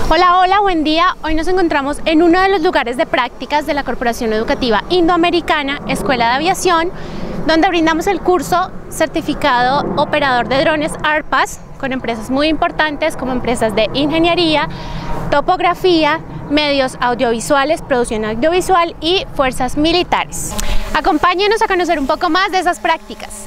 Hola, hola, buen día. Hoy nos encontramos en uno de los lugares de prácticas de la Corporación Educativa Indoamericana, Escuela de Aviación, donde brindamos el curso Certificado Operador de Drones ARPAS con empresas muy importantes como empresas de ingeniería, topografía, medios audiovisuales, producción audiovisual y fuerzas militares. Acompáñenos a conocer un poco más de esas prácticas.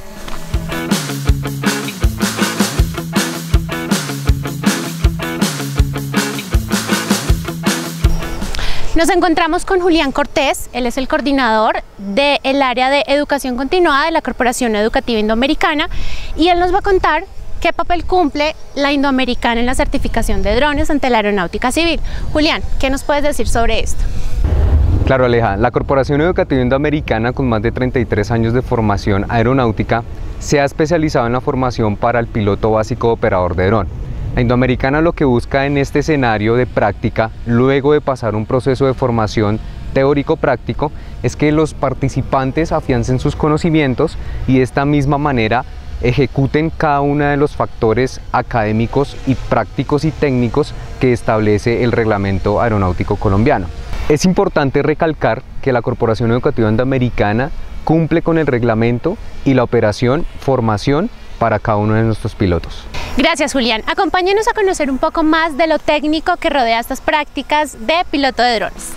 Nos encontramos con Julián Cortés, él es el coordinador del área de educación continuada de la Corporación Educativa Indoamericana y él nos va a contar qué papel cumple la Indoamericana en la certificación de drones ante la aeronáutica civil. Julián, ¿qué nos puedes decir sobre esto? Claro, Aleja, la Corporación Educativa Indoamericana, con más de 33 años de formación aeronáutica, se ha especializado en la formación para el piloto básico operador de dron. La Indoamericana lo que busca en este escenario de práctica, luego de pasar un proceso de formación teórico-práctico, es que los participantes afiancen sus conocimientos y de esta misma manera ejecuten cada uno de los factores académicos y prácticos y técnicos que establece el reglamento aeronáutico colombiano. Es importante recalcar que la Corporación Educativa Indoamericana cumple con el reglamento y la operación, formación para cada uno de nuestros pilotos. Gracias, Julián. Acompáñenos a conocer un poco más de lo técnico que rodea estas prácticas de piloto de drones.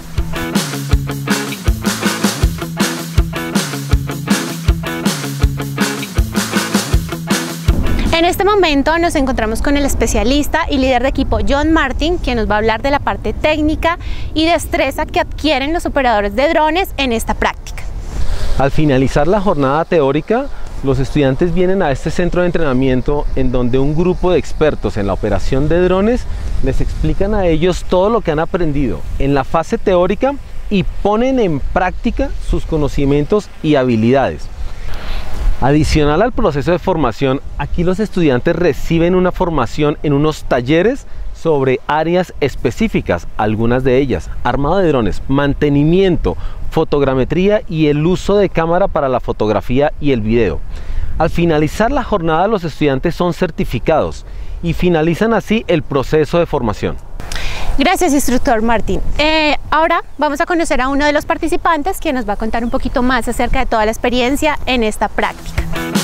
En este momento nos encontramos con el especialista y líder de equipo John Martin, quien nos va a hablar de la parte técnica y destreza que adquieren los operadores de drones en esta práctica. Al finalizar la jornada teórica, los estudiantes vienen a este centro de entrenamiento en donde un grupo de expertos en la operación de drones les explican a ellos todo lo que han aprendido en la fase teórica y ponen en práctica sus conocimientos y habilidades. Adicional al proceso de formación, aquí los estudiantes reciben una formación en unos talleres sobre áreas específicas, algunas de ellas: armado de drones, mantenimiento, fotogrametría y el uso de cámara para la fotografía y el video. Al finalizar la jornada, los estudiantes son certificados y finalizan así el proceso de formación. Gracias, instructor Martín. Ahora vamos a conocer a uno de los participantes, quien nos va a contar un poquito más acerca de toda la experiencia en esta práctica.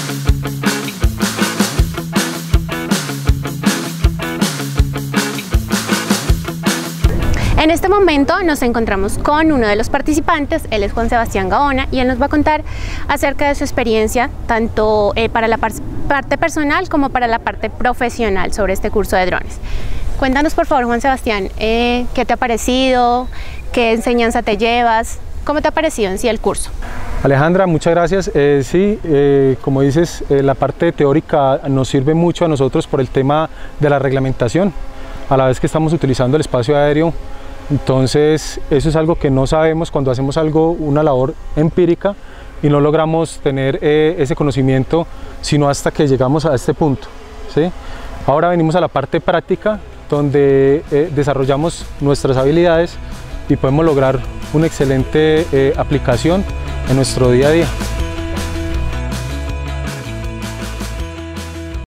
En este momento nos encontramos con uno de los participantes, él es Juan Sebastián Gaona y él nos va a contar acerca de su experiencia tanto para la parte personal como para la parte profesional sobre este curso de drones. Cuéntanos por favor, Juan Sebastián, ¿qué te ha parecido? ¿Qué enseñanza te llevas? ¿Cómo te ha parecido en sí el curso? Alejandra, muchas gracias. Como dices, la parte teórica nos sirve mucho a nosotros por el tema de la reglamentación, a la vez que estamos utilizando el espacio aéreo. Entonces eso es algo que no sabemos cuando hacemos una labor empírica y no logramos tener ese conocimiento sino hasta que llegamos a este punto, ¿sí? Ahora venimos a la parte práctica donde desarrollamos nuestras habilidades y podemos lograr una excelente aplicación en nuestro día a día.